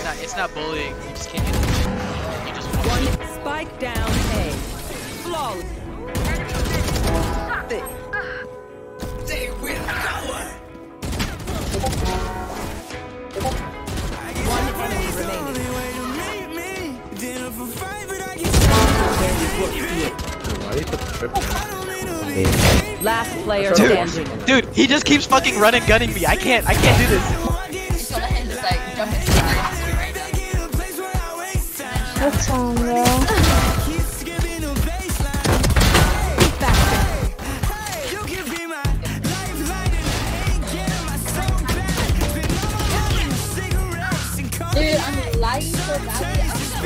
It's not bullying. You just can't get the shit. You just want One spike down A. Flawless. They will cover. One enemy remaining. Why do you put the triple? Last player standing. Dude, he just keeps fucking running, gunning me. I can't do this. So let him just like jump into the right now. What's wrong, bro? Dude, I'm lying so badly.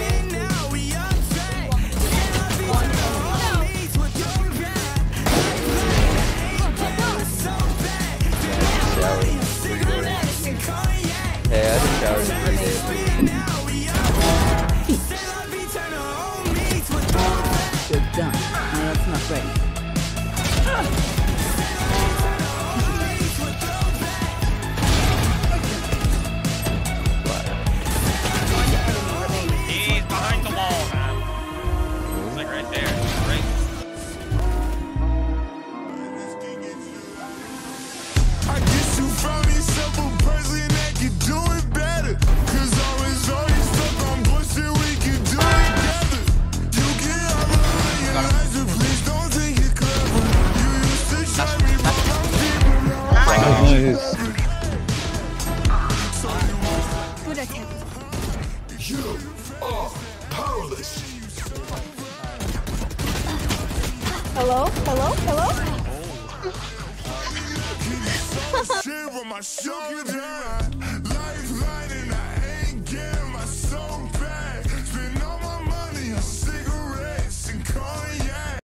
Hey, I just showered every day. You're done. No, that's not ready. He's behind the wall, man. He's like right there. Right. I guess you found yourself a person that could do it better. Cause always stuck on bullshit, we could do it together. You get all over your lies, but please don't think you're clever. You used to try me, but I'm keeping Nice. You are powerless. Hello? Hello? Hello? Shit on my shoulder.